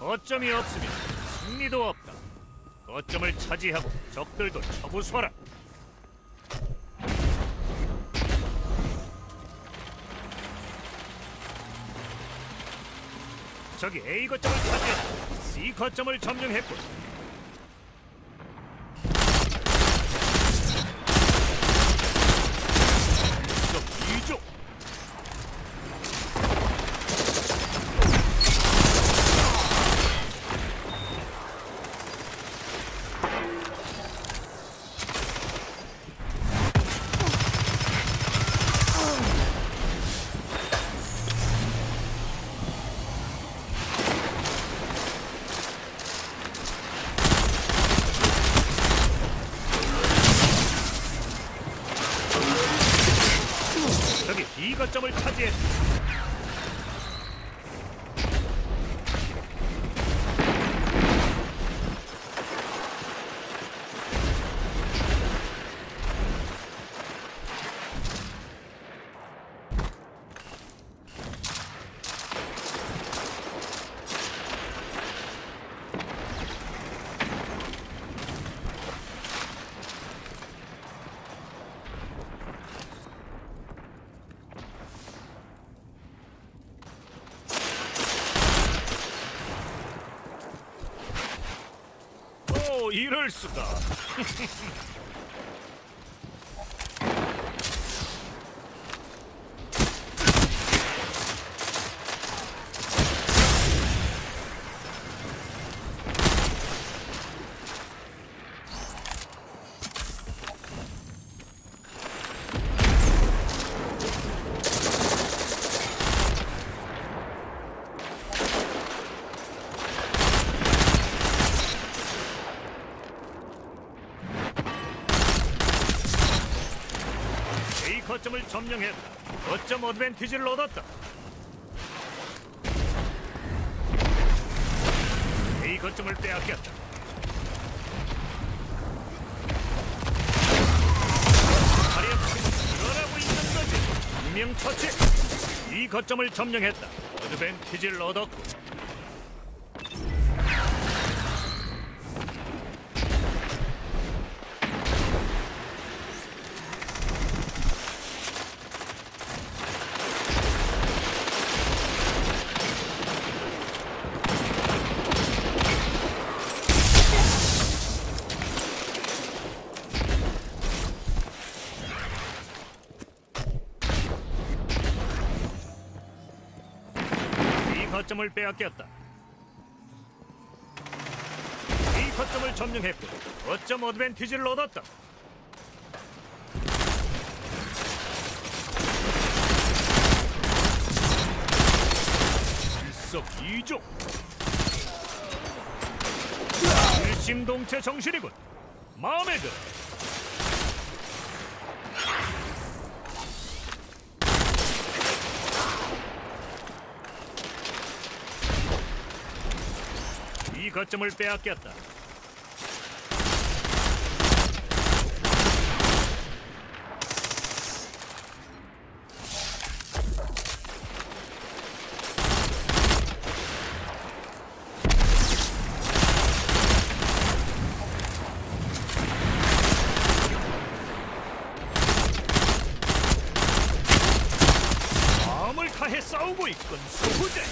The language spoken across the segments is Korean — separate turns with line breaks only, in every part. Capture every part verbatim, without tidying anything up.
거점이 없으면 승리도 없다. 거점을 차지하고 적들도 처부수하라. 저기 A 거점을 차지했고 C 거점을 점령했군. 이쪽 이쪽. 저기 B 거점을 차지했다. 오, 이럴 수가. A 거점을 점령했다. 거점 어드밴티지를 얻었다. A 거점을 빼앗겼다. 화려하게 일어나고 있는 거지. 분명 처치. 이 거점을 점령했다. 어드밴티지를 얻었고. 거점을 빼앗겼다. 이 거점을 점령했고 거점 어드밴티지를 얻었다. 일석이조. 일심동체 정신이군. 마음에 들어. 이 거점을 빼앗겼다. 마음을 다해 싸우고 있군, 수호자.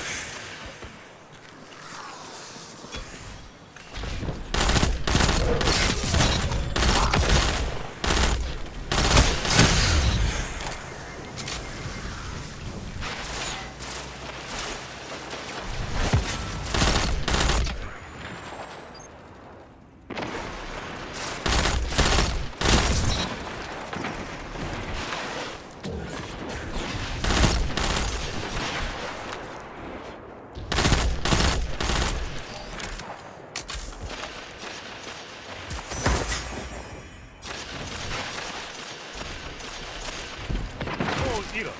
이런.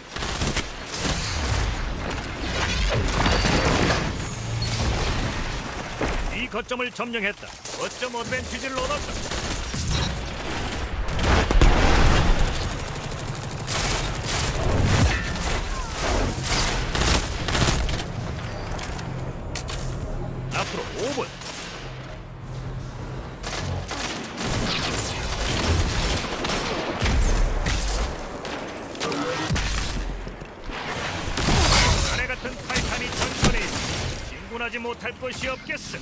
이 거점을 점령했다. 거점 어드밴티지를 얻었다. 못할 것이 없겠어.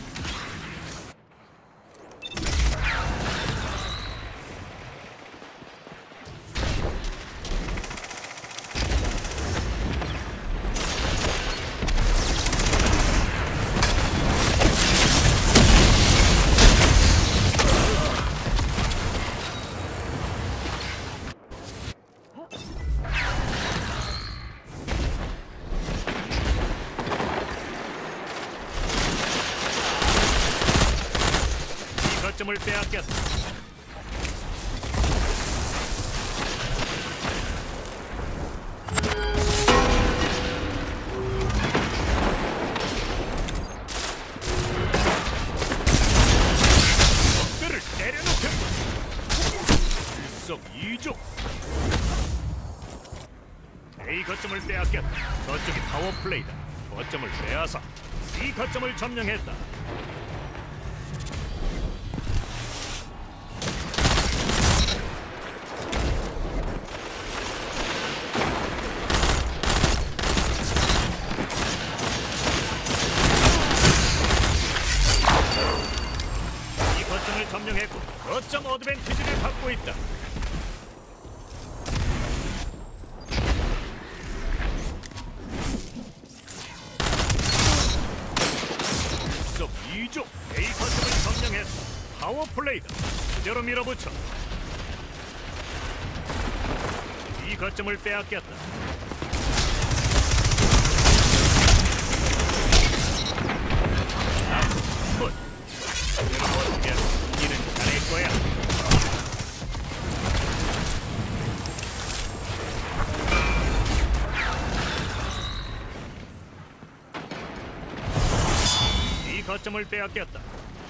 거점을 빼앗겼다. 적들을 때려놓겠다. 일석이조. A 거점을 빼앗겼다. 저쪽이 타워 플레이다. 거점을 빼앗아 C 거점을 점령했다. 점령했고 거점 어드밴티지를 받고 있다. 속 이조 A 거점을 점령했어. 파워 플레이다. 그대로 밀어붙여. 이 거점을 빼앗겼다. 굿. 어떻게 이는 잘할 거야. 이 거점을 빼앗겼다.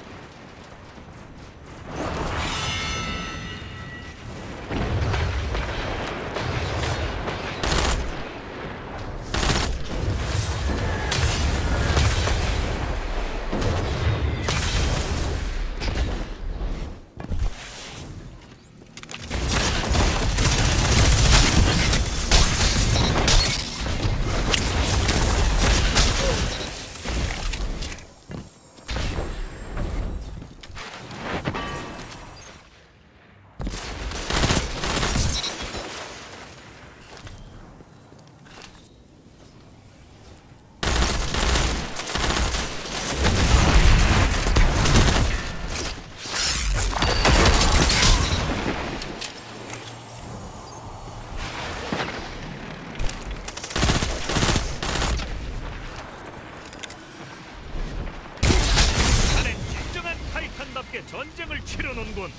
타이탄답게 전쟁을 치르는군.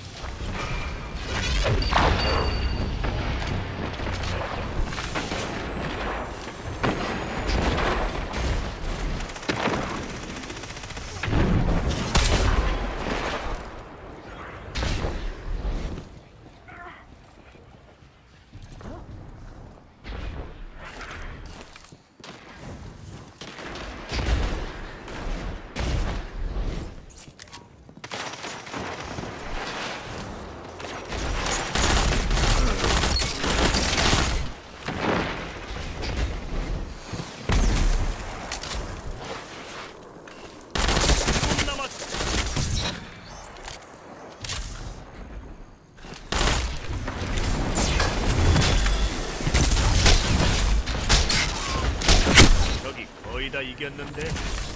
거의 다 이겼는데.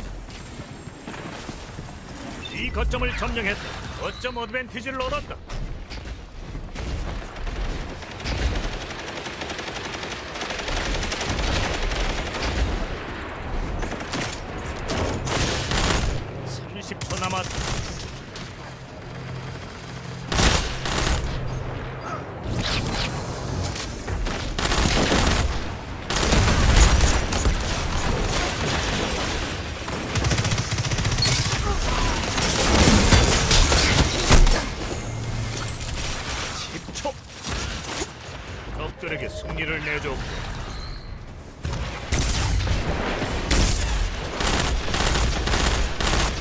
이 거점을 점령했다. 거점 어드밴티지를 얻었다. 삼십 초 남았다. 적들에게 승리를 내줬고.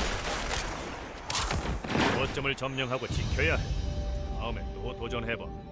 거점을 점령하고 지켜야 해. 다음에 또 도전해봐.